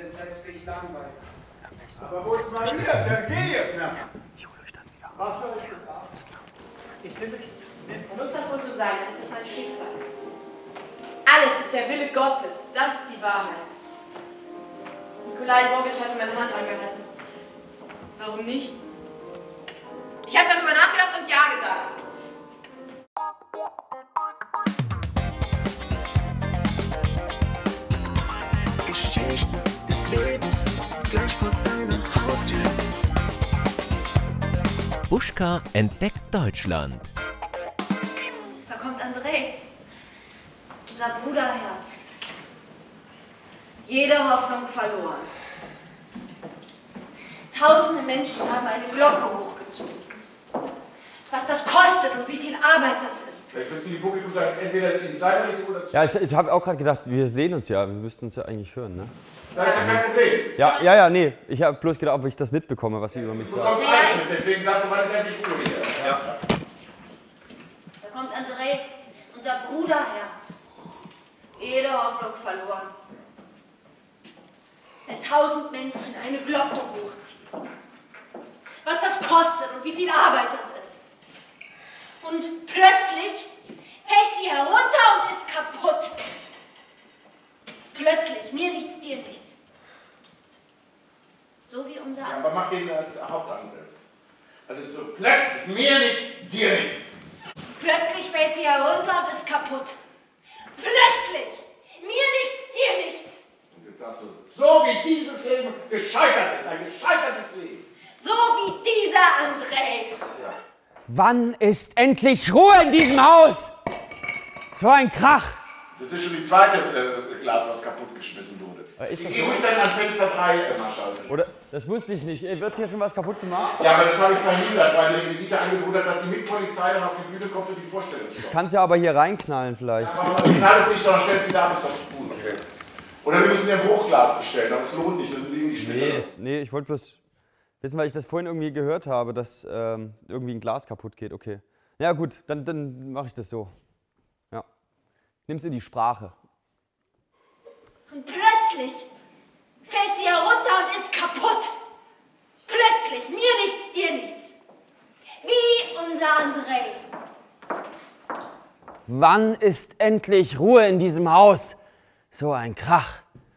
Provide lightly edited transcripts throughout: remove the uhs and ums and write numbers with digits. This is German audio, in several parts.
entsetzlich langweilig. Aber wo ist Maria? Sergejew? Ich hole euch dann wieder. Ich will mich. Muss das wohl so sein? Es ist mein Schicksal. Alles ist der Wille Gottes. Das ist die Wahrheit. Nikolai Lwowitsch hatte meine Hand angehalten. Warum nicht? Ich habe darüber nachgedacht und Ja gesagt. Geschichten des Lebens gleich vor deiner Haustür. Buschka entdeckt Deutschland. Da kommt André, unser Bruderherz. Jede Hoffnung verloren. Tausende Menschen haben eine Glocke hochgezogen. Was das kostet und wie viel Arbeit das ist. Vielleicht können Sie dem Publikum sagen, entweder in seiner Richtung oder zu. Ja, ich habe auch gerade gedacht, wir sehen uns ja, wir müssten uns ja eigentlich hören, ne? Da ist ja kein Problem. Ja, nee, ich habe bloß gedacht, ob ich das mitbekomme, was Sie über mich Du sagen. bekommst alles mit, deswegen sagst du, wann ist endlich Ruhe hier? Ja. Da kommt André, unser Bruderherz. Jede Hoffnung verloren. Wenn 1000 Menschen eine Glocke hochziehen. Was das kostet und wie viel Arbeit das ist. Und plötzlich fällt sie herunter und ist kaputt. Plötzlich, mir nichts, dir nichts. So wie unser Ja, aber mach den als Hauptangriff. Also so plötzlich, mir nichts, dir nichts. Plötzlich fällt sie herunter und ist kaputt. Plötzlich! Mir nichts, dir nichts. Und jetzt sagst du, so wie dieses Leben gescheitert ist, ein gescheitertes Leben. So wie dieser André. Ja. Wann ist endlich Ruhe in diesem Haus? So ein Krach. Das ist schon die zweite Glas, was kaputtgeschmissen wurde. Ist Ich das gehe ruhig dann an Fenster 3 mal schalten. Oder? Das wusste ich nicht. Wird hier schon was kaputt gemacht? Ja, aber das habe ich verhindert, weil die Requisite angeboten hat, dass sie mit Polizei dann auf die Bühne kommt und die Vorstellung stoppt. Kannst ja aber hier reinknallen vielleicht. Aber knall es nicht, sondern stellt sie da ab, ist doch nicht gut. Okay. Oder wir müssen ja ein Bruchglas bestellen, aber es lohnt nicht, dann liegen die Splitter. Nee, ich wollte bloß wissen, weil ich das vorhin irgendwie gehört habe, dass irgendwie ein Glas kaputt geht. Okay. Ja gut, dann mache ich das so. Ja. Nimm's in die Sprache. Und plötzlich fällt sie herunter und ist kaputt. Plötzlich, mir nichts, dir nichts. Wie unser André. Wann ist endlich Ruhe in diesem Haus? So ein Krach.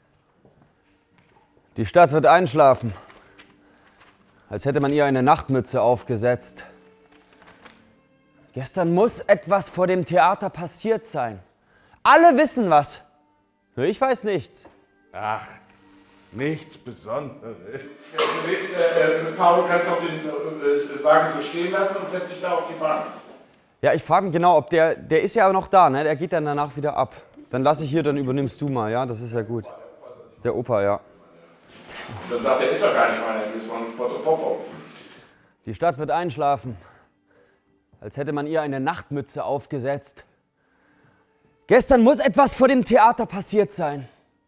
Die Stadt wird einschlafen. Als hätte man ihr eine Nachtmütze aufgesetzt. Gestern muss etwas vor dem Theater passiert sein. Alle wissen was. Nur ich weiß nichts. Ach, nichts Besonderes. Ja, du willst, Paul, kannst auch den Wagen so stehen lassen und setzt dich da auf die Bahn. Ja, ich frage ihn genau, ob der ist ja noch da, ne? Der geht dann danach wieder ab. Dann lasse ich hier, dann übernimmst du mal, ja? Das ist ja gut. Der Opa, ja. Und dann sagt er, ist doch gar nicht meiner, du bist von Popo. Die Stadt wird einschlafen. Als hätte man ihr eine Nachtmütze aufgesetzt. Gestern muss etwas vor dem Theater passiert sein.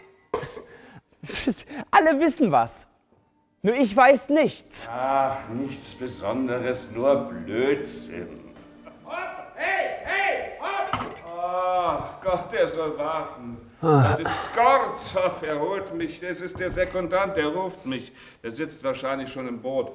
Alle wissen was. Nur ich weiß nichts. Ach, nichts Besonderes, nur Blödsinn. Hopp, hey, hopp! Ach Gott, der soll warten. Das ist Skorzow, er holt mich. Das ist der Sekundant, der ruft mich. Der sitzt wahrscheinlich schon im Boot.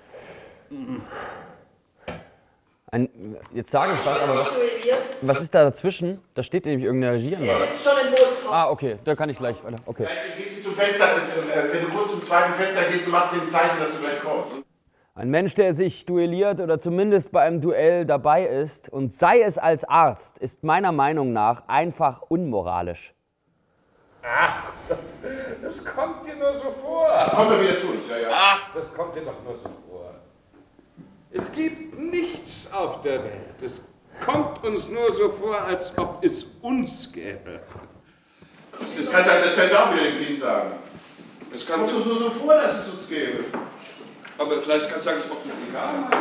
Jetzt sage ich was, aber was ist da dazwischen? Da steht nämlich irgendeine Regieanlage. Er sitzt schon im Boot. Ah, okay, da kann ich gleich weiter. Okay. Gehst du zum Fenster, wenn du kurz zum zweiten Fenster gehst, du machst den Zeichen, dass du gleich kommst. Ein Mensch, der sich duelliert oder zumindest bei einem Duell dabei ist und sei es als Arzt, ist meiner Meinung nach einfach unmoralisch. Ach, das kommt dir nur so vor. Kommen wir wieder zu uns, ja. Ach, das kommt dir doch nur so vor. Es gibt nichts auf der Welt. Es kommt uns nur so vor, als ob es uns gäbe. Das könnte auch wieder dem Kind sagen. Es Kommt kann uns nur so vor, dass es uns gäbe. Aber vielleicht kann es sagen, ich auch nicht egal.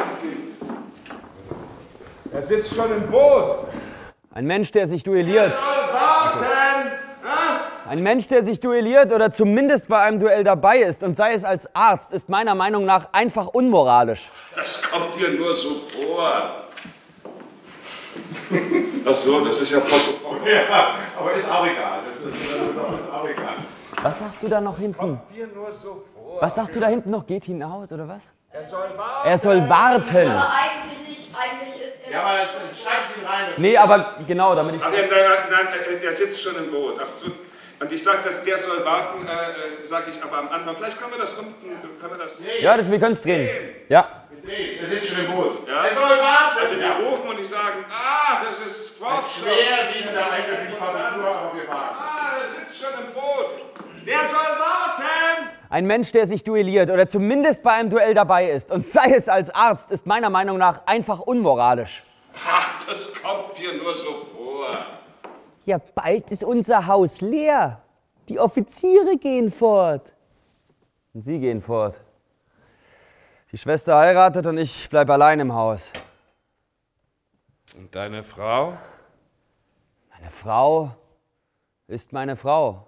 Er sitzt schon im Boot. Ein Mensch, der sich duelliert. Warten! Ein Mensch, der sich duelliert oder zumindest bei einem Duell dabei ist und sei es als Arzt, ist meiner Meinung nach einfach unmoralisch. Das kommt dir nur so vor. Ach so, das ist ja Protokoll. Ja, aber ist auch egal. Das ist auch auch egal. Was sagst du da noch hinten? Kommt dir nur so vor. Was sagst du da hinten noch? Geht hinaus oder was? Er soll warten. Er soll warten. Aber eigentlich nicht. Eigentlich ist er. Ja, aber schreiben Sie ihn rein. Nee, aber genau, damit ich... Ach, nein, der sitzt schon im Boot. Ach so. Und ich sage, dass der soll warten, sage ich aber am Anfang. Vielleicht können wir das unten, können wir das... Ja, wir können es drehen. Ja. Er sitzt schon im Boot. Ja? Er soll warten. Also wir rufen und die sagen, das ist Squatch. Schwer wie in der eigenen Partitur, aber wir warten. Der sitzt schon im Boot. Der soll warten. Ein Mensch, der sich duelliert oder zumindest bei einem Duell dabei ist und sei es als Arzt, ist meiner Meinung nach einfach unmoralisch. Ach, das kommt dir nur so vor. Ja, bald ist unser Haus leer. Die Offiziere gehen fort. Und Sie gehen fort. Die Schwester heiratet und ich bleib allein im Haus. Und deine Frau? Meine Frau ist meine Frau.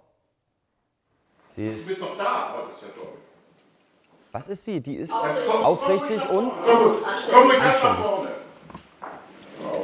Sie Du ist... bist noch da. Oh, das ist ja toll. Was ist sie? Die ist aufrichtig und... Komm ruhig ganz nach vorne. Genau.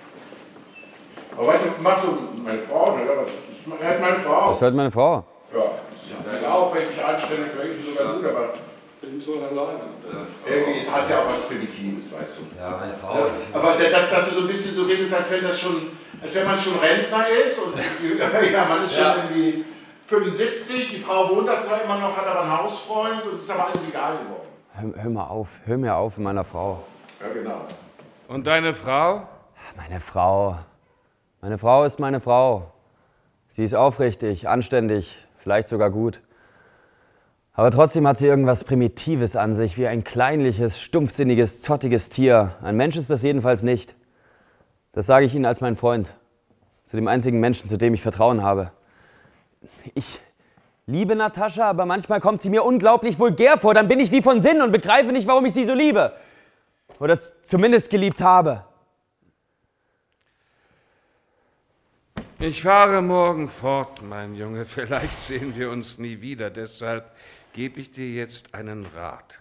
Aber weißt du, machst du meine Frau, ne? Das ist halt meine Frau. Das hört meine Frau. Ja, das ist aufrichtig, anständig, vielleicht ist sie sogar gut, aber Ich bin so alleine. irgendwie hat sie auch was Primitives, weißt du. Ja, meine Frau. Aber dass du so ein bisschen so redest, als wenn man schon Rentner ist und ja, man ist schon irgendwie 75, die Frau wohnt da zwar immer noch, hat aber einen Hausfreund und ist aber alles egal geworden. Hör mir auf mit meiner Frau. Ja, genau. Und deine Frau? Meine Frau. Meine Frau ist meine Frau. Sie ist aufrichtig, anständig, vielleicht sogar gut. Aber trotzdem hat sie irgendwas Primitives an sich, wie ein kleinliches, stumpfsinniges, zottiges Tier. Ein Mensch ist das jedenfalls nicht. Das sage ich Ihnen als mein Freund. Zu dem einzigen Menschen, zu dem ich Vertrauen habe. Ich liebe Natascha, aber manchmal kommt sie mir unglaublich vulgär vor. Dann bin ich wie von Sinnen und begreife nicht, warum ich sie so liebe. Oder zumindest geliebt habe. Ich fahre morgen fort, mein Junge. Vielleicht sehen wir uns nie wieder. Deshalb gebe ich dir jetzt einen Rat.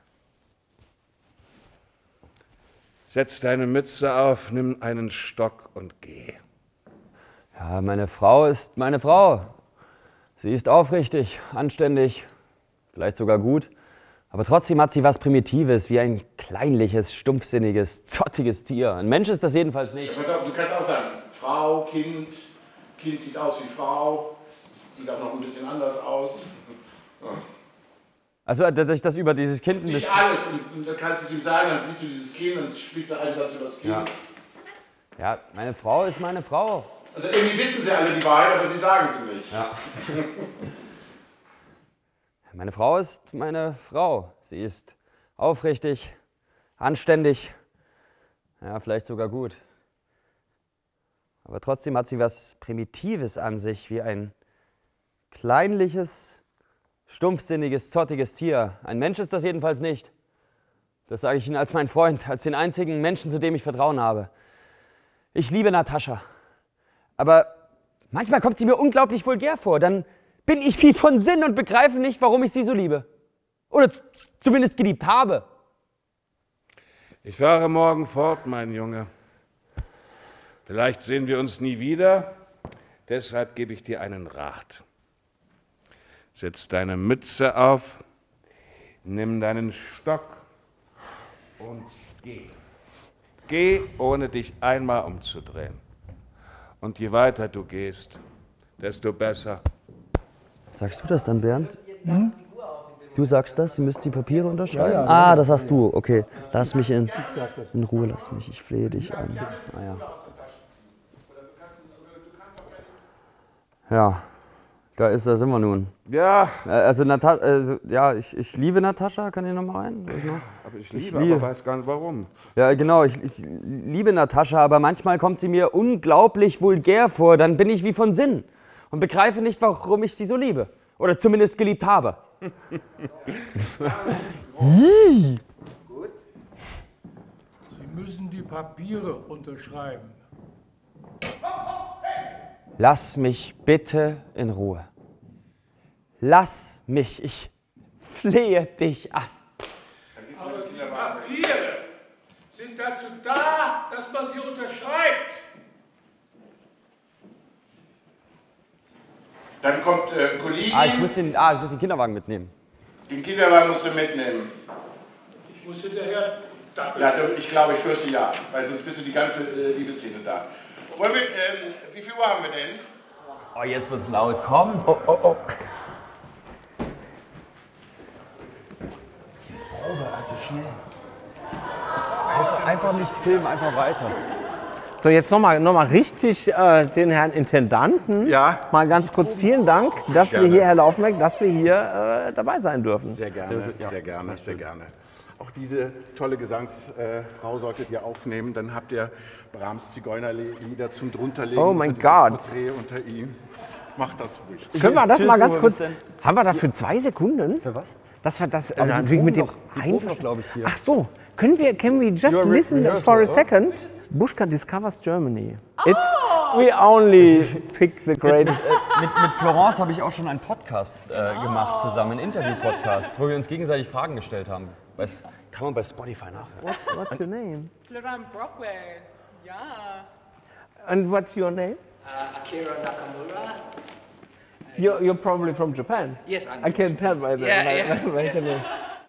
Setz deine Mütze auf, nimm einen Stock und geh. Ja, meine Frau ist meine Frau. Sie ist aufrichtig, anständig, vielleicht sogar gut. Aber trotzdem hat sie was Primitives, wie ein kleinliches, stumpfsinniges, zottiges Tier. Ein Mensch ist das jedenfalls nicht. Du kannst auch sagen, Frau, Kind sieht aus wie Frau, sieht auch noch ein bisschen anders aus. Ja. Also, dass ich das über dieses Kind... Nicht alles, und dann kannst du es ihm sagen, dann siehst du dieses Kind, dann spielst du einen Satz über das Kind. Ja, meine Frau ist meine Frau. Also irgendwie wissen sie alle die Wahrheit, aber sie sagen es nicht. Ja. Meine Frau ist meine Frau. Sie ist aufrichtig, anständig, ja, vielleicht sogar gut. Aber trotzdem hat sie was Primitives an sich, wie ein kleinliches, stumpfsinniges, zottiges Tier. Ein Mensch ist das jedenfalls nicht. Das sage ich Ihnen als mein Freund, als den einzigen Menschen, zu dem ich Vertrauen habe. Ich liebe Natascha. Aber manchmal kommt sie mir unglaublich vulgär vor. Dann bin ich wie von Sinn und begreife nicht, warum ich sie so liebe. Oder zumindest geliebt habe. Ich fahre morgen fort, mein Junge. Vielleicht sehen wir uns nie wieder. Deshalb gebe ich dir einen Rat. Setz deine Mütze auf, nimm deinen Stock und geh. Geh, ohne dich einmal umzudrehen. Und je weiter du gehst, desto besser. Sagst du das dann, Bernd? Hm? Du sagst das? Sie müssen die Papiere unterschreiben? Ja, das sagst du. Okay, lass mich in Ruhe, lass mich. Ich flehe dich an. Ah, ja. Ja, da sind wir nun. Ja. Also, ich liebe Natascha. Kann ich noch mal rein? Aber ich liebe, aber weiß gar nicht warum. Ja, genau. Ich liebe Natascha, aber manchmal kommt sie mir unglaublich vulgär vor. Dann bin ich wie von Sinn und begreife nicht, warum ich sie so liebe. Oder zumindest geliebt habe. Gut. Sie müssen die Papiere unterschreiben. Lass mich bitte in Ruhe. Lass mich, ich flehe dich an. Aber die Papiere sind dazu da, dass man sie unterschreibt. Dann kommt Kollegin. Ich muss den Kinderwagen mitnehmen. Den Kinderwagen musst du mitnehmen. Ich muss hinterher. Ja, ich glaube, ich fürchte ja, weil sonst bist du die ganze Liebesszene da. Wollen wir, wie viel Uhr haben wir denn? Oh, jetzt wird's laut. Kommt! Oh. Hier ist Probe, also schnell. Einfach nicht filmen, einfach weiter. So, jetzt noch mal richtig den Herrn Intendanten. Ja. Mal ganz kurz vielen Dank, dass Gerne. wir hier, Herr Laufenberg, dass wir hier dabei sein dürfen. Sehr gerne, sehr gerne, sehr gerne. Auch diese tolle Gesangsfrau solltet ihr aufnehmen, dann habt ihr Brahms Zigeunerlieder zum Drunterlegen. Oh mein dieses Gott. Porträt unter ihm. Macht das ruhig. Können wir das Tschüss, mal ganz wo kurz? bist du denn? Haben wir dafür 2 Sekunden? Für was? Dass wir das die natürlich mit dem proben noch, glaube ich, hier. Ach so, can we just Your listen rehearsal, for a oder? second? Buschka discovers Germany. We only pick the greatest. Mit Florence habe ich auch schon einen Podcast gemacht zusammen, einen Interview-Podcast, wo wir uns gegenseitig Fragen gestellt haben. Kann man bei Spotify nachhören. What's your name? Florian Brockway, ja. And what's your name? Akira Nakamura. You're probably from Japan. Yes, I'm I can tell by the Yeah, yes, by the yes. name.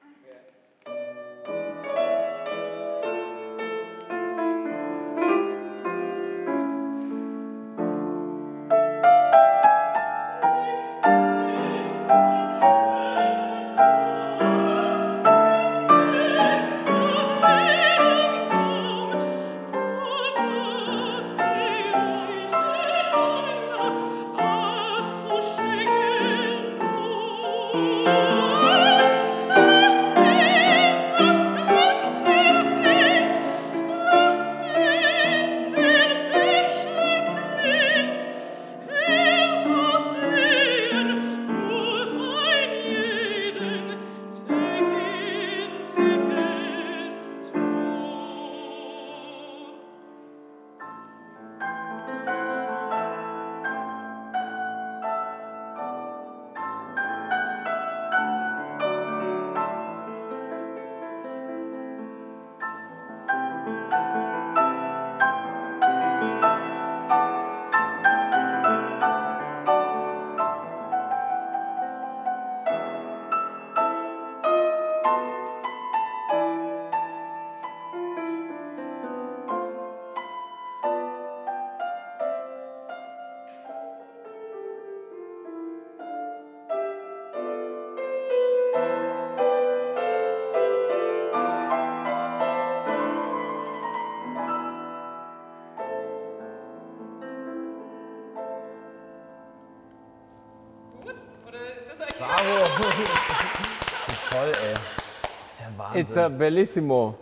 Toll, ey. Das ist ja Wahnsinn. It's a bellissimo.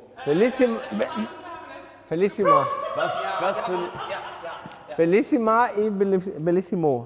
Bellissima. Was für ein... Bellissima e bellissimo.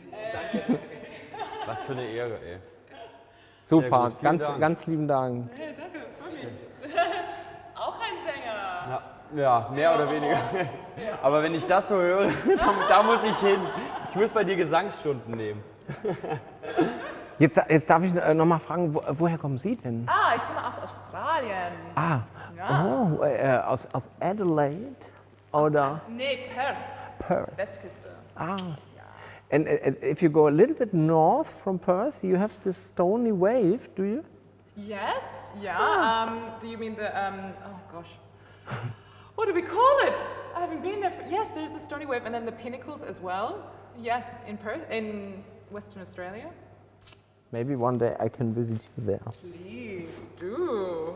Was für eine Ehre, ey. Super, gut, vielen Dank. ganz lieben Dank. Hey, danke, freue mich. Auch ein Sänger. Ja, mehr oder weniger. Aber wenn ich das so höre, da muss ich hin. Ich muss bei dir Gesangsstunden nehmen. Jetzt darf ich noch mal fragen, woher kommen Sie denn? Ich komme aus Australien. Ja. Aus Adelaide oder? Nee, Perth. Perth. Westküste. And if you go a little bit north from Perth, you have this stony wave, do you? Yes, yeah. Do you mean the, oh gosh. What do we call it? I haven't been there. Yes, there's the Stony Wave and then the Pinnacles as well. Yes, in Perth, in Western Australia. Maybe one day I can visit you there. Please do.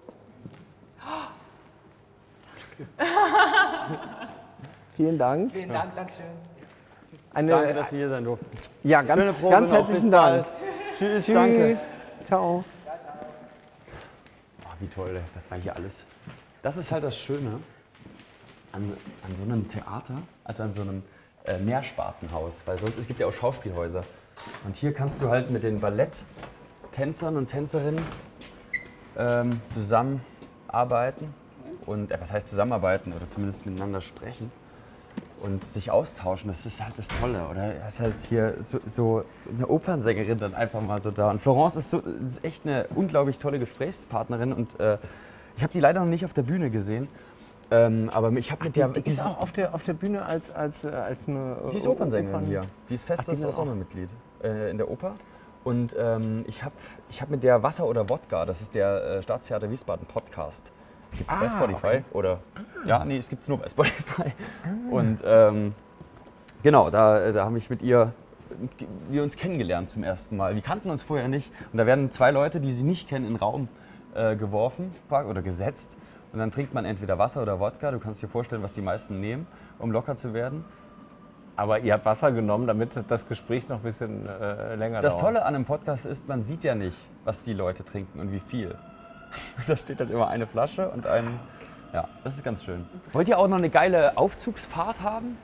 Vielen Dank. Vielen Dank, Dankeschön. Danke, dass wir hier sein durften. Ja, Schöne Probe ganz noch. herzlichen Bis Dank. bald. Tschüss, Tschüss. danke. Ciao. Oh, wie toll, das war hier alles. Das ist halt das Schöne an so einem Theater, also an so einem Mehrspartenhaus, weil sonst, es gibt ja auch Schauspielhäuser. Und hier kannst du halt mit den Balletttänzern und Tänzerinnen zusammenarbeiten und, was heißt zusammenarbeiten oder zumindest miteinander sprechen und sich austauschen, das ist halt das Tolle. Oder er ist halt hier so eine Opernsängerin dann einfach mal so da. Und Florence ist echt eine unglaublich tolle Gesprächspartnerin und ich habe die leider noch nicht auf der Bühne gesehen. Aber ich habe mit der... Die ist auch auf der Bühne als eine... Die ist Opernsängerin hier. Die ist festes Sommermitglied in der Oper. Und ich hab mit der Wasser oder Wodka, das ist der Staatstheater Wiesbaden Podcast. Gibt's bei Spotify? Okay. Oder? Ja, nee, es gibt's nur bei Spotify. Und genau, da haben wir uns kennengelernt zum ersten Mal. Wir kannten uns vorher nicht. Und da werden 2 Leute, die sie nicht kennen, in den Raum geworfen oder gesetzt. Und dann trinkt man entweder Wasser oder Wodka. Du kannst dir vorstellen, was die meisten nehmen, um locker zu werden. Aber ihr habt Wasser genommen, damit das Gespräch noch ein bisschen länger dauert. Das Tolle an einem Podcast ist, man sieht ja nicht, was die Leute trinken und wie viel. Da steht halt immer eine Flasche und ein... Ja, das ist ganz schön. Wollt ihr auch noch eine geile Aufzugsfahrt haben?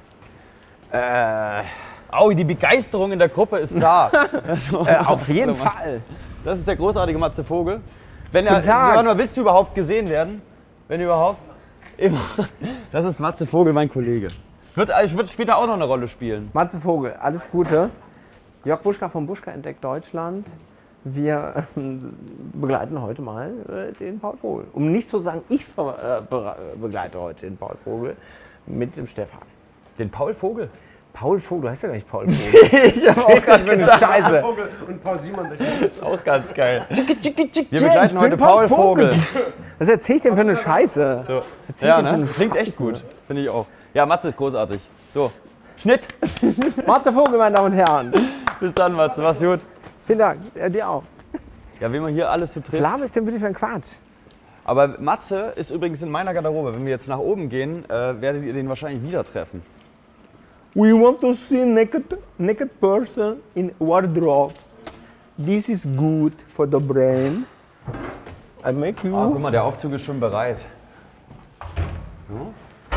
Die Begeisterung in der Gruppe ist da. Auf jeden Fall. Das ist der großartige Matze Vogel. Willst du überhaupt gesehen werden? Wenn überhaupt? Immer. Das ist Matze Vogel, mein Kollege. Wird später auch noch eine Rolle spielen. Matze Vogel, alles Gute. Jörg Buschka von Buschka entdeckt Deutschland. Wir begleiten heute mal den Paul Vogel. Um nicht zu sagen, ich begleite heute den Paul Vogel mit dem Stefan. Den Paul Vogel? Paul Vogel, du heißt ja gar nicht Paul Vogel. Ich hab auch gerade gedacht. Scheiße. Vogel und Paul Simon. Das ist auch ganz geil. Wir begleiten heute Paul Vogel. Was erzähl ich denn für eine Scheiße? So. Ja, ne? Klingt echt gut. Finde ich auch. Ja, Matze ist großartig. So, Schnitt. Matze Vogel, meine Damen und Herren. Bis dann, Matze. Mach's gut. Vielen Dank. Dir auch. Ja, wie man hier alles so trifft. Was laber ich denn bitte für einen Quatsch? Aber Matze ist übrigens in meiner Garderobe. Wenn wir jetzt nach oben gehen, werdet ihr den wahrscheinlich wieder treffen. We want to see naked person in wardrobe. This is good for the brain. I make you. Guck mal, der Aufzug ist schon bereit. So.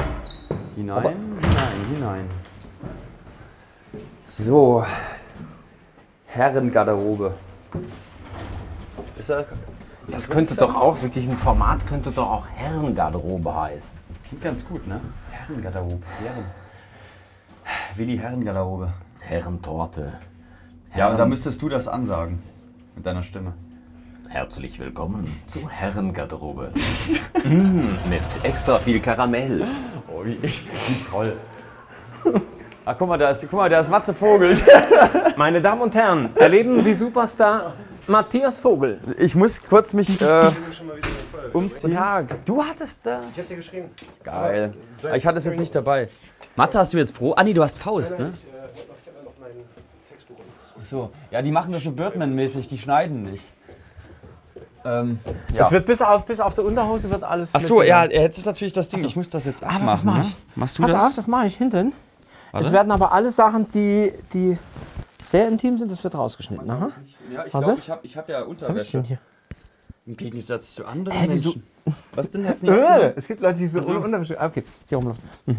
Hinein. So. Herrengarderobe. Das könnte doch auch, wirklich ein Format könnte doch auch Herrengarderobe heißen. Klingt ganz gut, ne? Herrengarderobe. Willi Herrengarderobe. Herrentorte. Ja, und da müsstest du das ansagen. Mit deiner Stimme. Herzlich willkommen zur Herrengarderobe. Mit extra viel Karamell. Oh, wie toll. Guck mal, da ist Matze Vogel. Meine Damen und Herren, erleben Sie Superstar Matthias Vogel. Ich muss kurz mich umziehen. Guten Tag. Du hattest das? Ich hab dir geschrieben. Geil. Ich hatte es jetzt nicht dabei. Matze, hast du jetzt Pro? Ah nee, du hast Faust, ne? Ich habe ja noch mein Textbuch. So, ja, die machen das so Birdman-mäßig, die schneiden nicht. Es wird bis auf der Unterhose wird alles. Ach so, ja, jetzt ist natürlich das Ding, ich muss das jetzt abmachen. Aber was mache ich? Ne? Machst du Pass das? auf, das mache ich hinten. Warte. Es werden aber alle Sachen, die sehr intim sind, das wird rausgeschnitten. Aha. Ja, ich glaube, ich hab ja Unterwäsche. Hier? Im Gegensatz zu anderen wieso? Menschen. Was denn jetzt nicht? Es gibt Leute, die so ohne Unterwäsche. Okay, hier rumlaufen.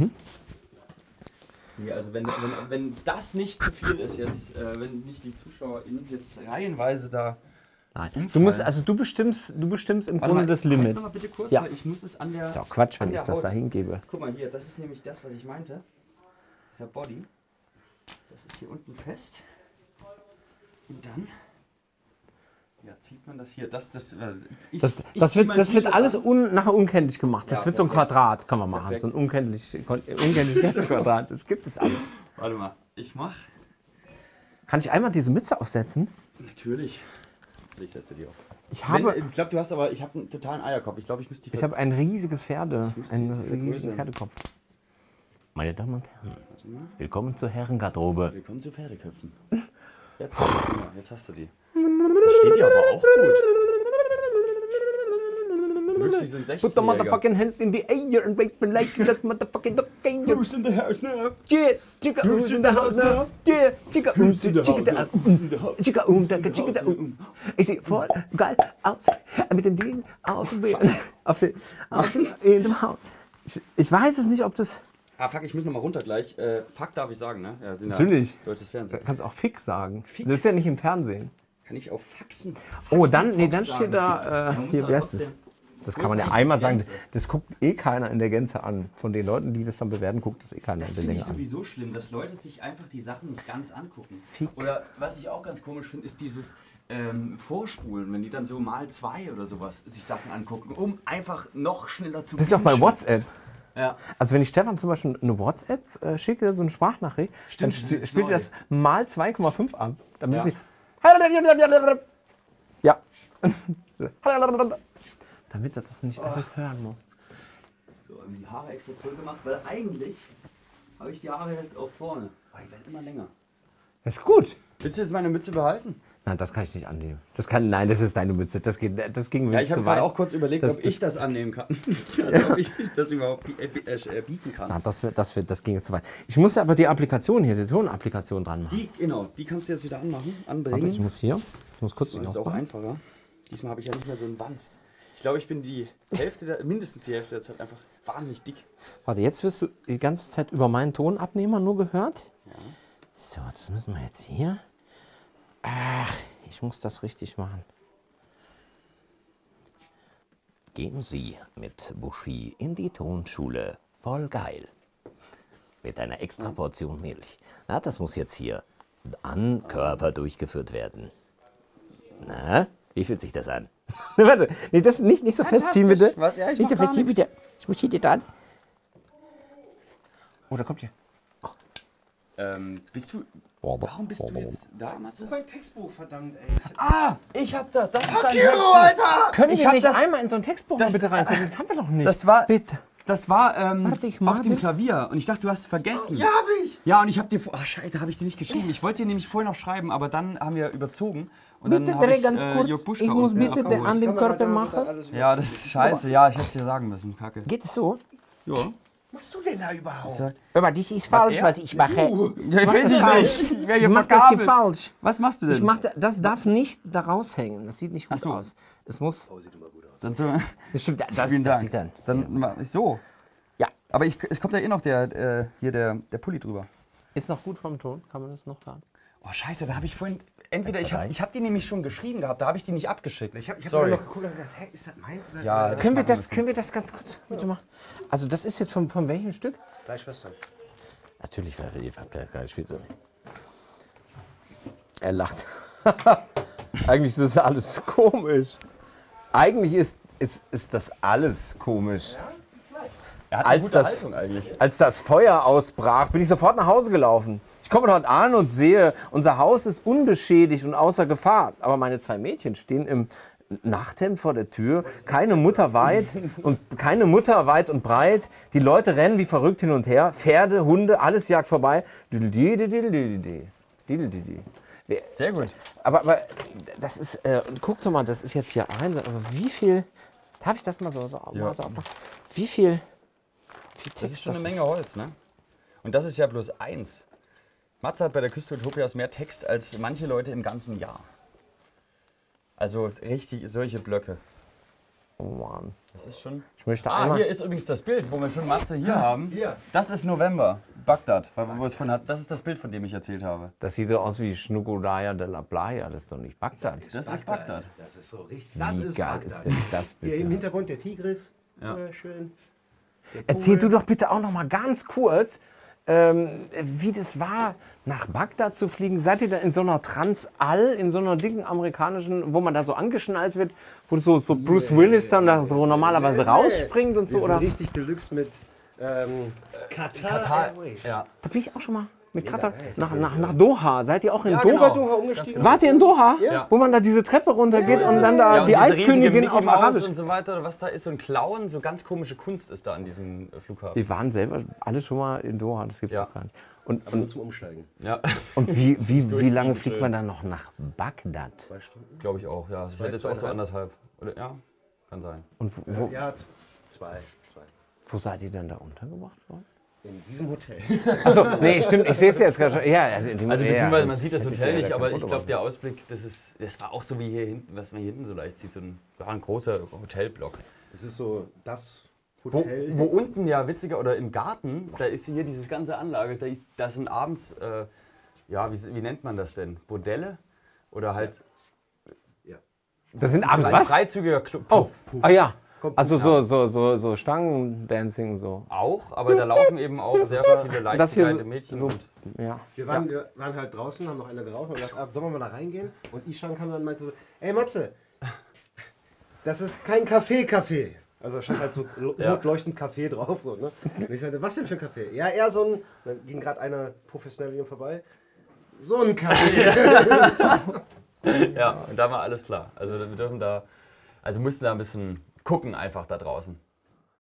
Ja, also wenn das nicht zu viel ist jetzt, wenn nicht die ZuschauerInnen jetzt reihenweise da. Nein. Du bestimmst im Grunde das Limit. Halt mal bitte kurz, ja. weil ich muss es an der. Das ist auch Quatsch, wenn ich das Haut. da hingebe. Guck mal hier, das ist nämlich das, was ich meinte. Dieser Body. Das ist hier unten fest. Und dann. Ja, zieht man das hier. Das wird alles nachher unkenntlich gemacht. Das wird so ein Quadrat, kann man machen. Perfekt. So ein unkenntliches Quadrat. Das gibt es alles. Warte mal, ich mach. Kann ich einmal diese Mütze aufsetzen? Natürlich. Ich setze die auf. Ich glaube, du hast aber, ich habe einen totalen Eierkopf. Ich glaube, ich muss die. Ich habe ein riesiges einen riesigen riesigen Pferdekopf. Meine Damen und Herren, willkommen zur Herrengarderobe. Willkommen zu Pferdeköpfen. Jetzt hast du die. Das steht dir aber auch gut. Du wirkst wie so ein 16-Jähriger. Put the motherfucking hands in the air and wait for like that motherfucking okay. Who's in the house now? Yeah, chica, who's in the house now? Yeah, chica, who's in the house now? Ich sehe voll geil aus mit dem Ding in dem Haus. Ich weiß es nicht, ob das... Ah, fuck, ich muss nochmal runter gleich. Fuck darf ich sagen, ne? Ja, natürlich. Deutsches Fernsehen. Du kannst auch Fick sagen. Fick? Das ist ja nicht im Fernsehen. Kann ich auch faxen? Oh, dann steht da, hier, wie heißt das? Das kann man ja einmal sagen. Das guckt eh keiner in der Gänze an. Von den Leuten, die das dann bewerten, guckt das eh keiner in der Länge an. Das finde ich sowieso schlimm, dass Leute sich einfach die Sachen nicht ganz angucken. Fick. Oder was ich auch ganz komisch finde, ist dieses Vorspulen, wenn die dann so mal 2 oder sowas sich Sachen angucken, um einfach noch schneller zu Das ist auch bei WhatsApp. Ja. Also wenn ich Stefan zum Beispiel eine WhatsApp schicke, so eine Sprachnachricht, dann spielt er das mal 2,5 ab. Dann müssen die... Ja. Damit er das nicht alles hören muss. So, die Haare extra zurückgemacht, weil eigentlich habe ich die Haare jetzt auch vorne. Aber die werden immer länger. Das ist gut. Willst du jetzt meine Mütze behalten? Nein, das kann ich nicht annehmen. Nein, das ist deine Mütze. Das ging Ja, wirklich ich habe zu gerade weit. auch kurz überlegt, ob ich das annehmen kann. Also ob ich das überhaupt bieten kann. Na, das ging jetzt zu weit. Ich muss aber die Applikation hier, die Tonapplikation dran machen. Die kannst du jetzt wieder anbringen. Warte, ich muss kurz Das ist auch aufmachen. einfacher. Diesmal habe ich ja nicht mehr so einen Wanst. Ich glaube, ich bin mindestens die Hälfte der Zeit einfach wahnsinnig dick. Warte, jetzt wirst du die ganze Zeit über meinen Tonabnehmer nur gehört. Ja. So, das müssen wir jetzt hier. Ach, ich muss das richtig machen. Gehen Sie mit Buschi in die Tonschule. Voll geil. Mit einer extra Portion Milch. Na, das muss jetzt hier an Körper durchgeführt werden. Na, wie fühlt sich das an? Warte, nee, das nicht so festziehen, bitte. Was? Ja, ich nicht so mach gar festziehen, nichts. bitte. Ich muss hier dran. Oh, da kommt hier. Warum bist du jetzt da, Matze? Mein Textbuch, verdammt, ey. Ah, ich hab das. Das ist dein Alter! Können Ich wir hab nicht das- einmal in so ein Textbuch das- bitte reingucken? Das haben wir doch nicht. Das war, bitte. das war Warte, ich mach auf dem den. Klavier und ich dachte, du hast es vergessen. Ja, hab ich! Ja, und ich habe dir Scheiße, da habe ich dir nicht geschrieben. Ich wollte dir nämlich vorher noch schreiben, aber dann haben wir überzogen. Und Bitte dann hab dreh ich, ganz Jörg kurz. Buschka Ich muss unten bitte abgeholt. an den Körper machen. Ja, das ist scheiße. Ja, ich hätte es dir sagen müssen, Kacke. Geht es so? Ja. Was machst du denn da überhaupt? Aber das ist falsch, was ich mache. Ja, ich weiß es nicht. Ich wäre Ich hier mach das hier verkabelt. falsch. Was machst du denn? Ich mach das darf nicht da raushängen. Das sieht nicht gut so. aus. Es muss. Dann so. Das stimmt. Vielen Das Dank. sieht dann. Dann mach ich so. Ja. Aber es kommt ja eh noch der Pulli drüber. Ist noch gut vom Ton. Kann man das noch sagen? Oh Scheiße, da habe ich vorhin. Entweder ich habe die nämlich schon geschrieben gehabt, da habe ich die nicht abgeschickt. Ich hab Sorry. noch geguckt und gedacht, hä, ist das meins? Oder Ja, oder? Können wir das ganz kurz bitte machen? Also das ist jetzt von welchem Stück? Drei Schwestern. Natürlich, weil ihr habt ja gar gespielt. So. Er lacht. Eigentlich ist das alles komisch. Eigentlich ist das alles komisch. Er hat eine Als gute das- Haltung eigentlich. Als das Feuer ausbrach, bin ich sofort nach Hause gelaufen. Ich komme dort an und sehe, unser Haus ist unbeschädigt und außer Gefahr. Aber meine zwei Mädchen stehen im Nachthemd vor der Tür, keine Mutter weit und breit. Die Leute rennen wie verrückt hin und her. Pferde, Hunde, alles jagt vorbei. Sehr gut. Aber das ist, guck doch mal, das ist jetzt hier ein. Aber wie viel, darf ich das mal so aufmachen? Wie viel Text Das ist schon eine Menge Holz, ne? Und das ist ja bloß eins. Matze hat bei der Küste Utopias mehr Text als manche Leute im ganzen Jahr. Also richtig solche Blöcke. Oh Mann. Das ist schon. Ich möchte einmal. Hier ist übrigens das Bild, wo wir schon Matze hier haben. Hier. Das ist November, Bagdad, wo es von hat. Das ist das Bild, von dem ich erzählt habe. Das sieht so aus wie Schnuckelaya de la Playa. Das ist doch nicht Bagdad. Das ist Bagdad. Das ist so richtig. Das Wie ist geil Bagdad. ist das Hier bitte? im Hintergrund der Tigris. Ja. Schön. Erzähl du doch bitte auch noch mal ganz kurz, wie das war, nach Bagdad zu fliegen. Seid ihr da in so einer Transall, in so einer dicken amerikanischen, wo man da so angeschnallt wird, wo so Bruce Willis dann da so normalerweise rausspringt und so? Wir sind Oder? richtig Deluxe mit Qatar Airways. Ja. Da bin ich auch schon mal mit Katar ja, nach Doha. Seid ihr auch in Ja, Doha? genau. Doha umgestiegen. Wart ihr in Doha? Ja. Wo man da diese Treppe runtergeht und dann da Ja, und die diese Eiskönigin riesige auf Mickey Maus Arabisch. und so weiter, was da ist, so ein Clown, so ganz komische Kunst ist da an diesem Flughafen. Wir waren selber alle schon mal in Doha, das gibt's Ja. doch gar nicht. Und, Aber nur zum Umsteigen. Ja, und wie lange fliegt man dann noch nach Bagdad? 2 Stunden. glaube ich auch. Ja, ich hätte jetzt auch so 1,5. Oder, ja, kann sein. Und wo, Ja, zwei. wo seid ihr dann da untergebracht worden? In diesem Hotel. Achso, nee, stimmt, ich sehe es jetzt gerade schon. Ja, also, in dem Also ja, beziehungsweise man sonst sieht das hätte ich Hotel ja nicht, kein aber Foto ich glaube, machen. der Ausblick, das war auch so wie hier hinten, was man hier hinten so leicht sieht, so ein großer Hotelblock. Es ist so das Wo Hotel. unten ja witziger, oder im Garten, da ist hier diese ganze Anlage, da sind abends, ja, wie nennt man das denn? Bordelle? Oder halt Das sind abends ein was? freizügiger Club. Oh, ah ja. Kommt Also gut so Stangendancing so. Auch, aber da laufen eben auch sehr viele leicht Das hier gekleidete so- Mädchen. so- Und Ja. Wir waren halt draußen, haben noch eine geraucht und gesagt, sollen wir mal da reingehen? Und Ishan kam dann und meinte so, ey Matze, das ist kein Café. Also da stand halt so rot leuchtend Kaffee drauf. So, ne? Und ich sagte, was denn für ein Kaffee? Ja, eher so ein, dann ging gerade einer professionell hier vorbei, so ein Kaffee. Ja, und da war alles klar. Also wir dürfen da, also mussten da ein bisschen gucken einfach da draußen.